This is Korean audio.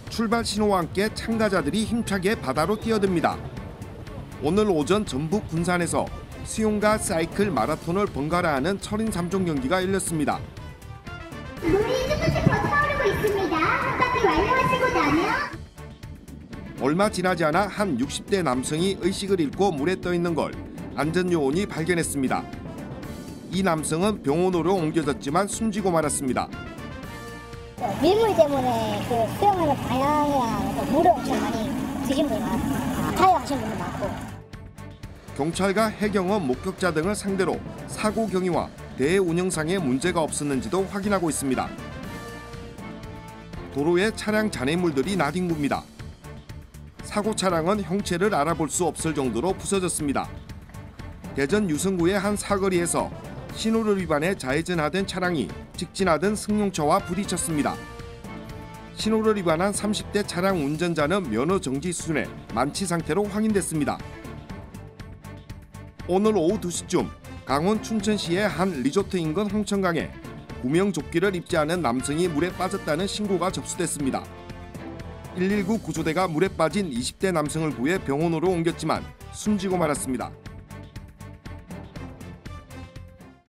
출발 신호와 함께 참가자들이 힘차게 바다로 뛰어듭니다. 오늘 오전 전북 군산에서 수영과 사이클 마라톤을 번갈아 하는 철인 3종 경기가 열렸습니다. 물이 조금씩 더 차오르고 있습니다. 한 바퀴 완료하시고 나면 얼마 지나지 않아 한 60대 남성이 의식을 잃고 물에 떠 있는 걸 안전요원이 발견했습니다. 이 남성은 병원으로 옮겨졌지만 숨지고 말았습니다. 밀물 때문에 그 수영하는 방향이랑 물을 엄청 많이 드신 분이 많았어요. 타협하신 분도 많고. 경찰과 해경은 목격자 등을 상대로 사고 경위와 대회 운영상에 문제가 없었는지도 확인하고 있습니다. 도로에 차량 잔해물들이 나뒹굽니다. 사고 차량은 형체를 알아볼 수 없을 정도로 부서졌습니다. 대전 유성구의 한 사거리에서 신호를 위반해 좌회전하던 차량이 직진하던 승용차와 부딪혔습니다. 신호를 위반한 30대 차량 운전자는 면허 정지 수준의 만취 상태로 확인됐습니다. 오늘 오후 2시쯤 강원 춘천시의 한 리조트 인근 홍천강에 구명조끼를 입지 않은 남성이 물에 빠졌다는 신고가 접수됐습니다. 119 구조대가 물에 빠진 20대 남성을 구해 병원으로 옮겼지만 숨지고 말았습니다.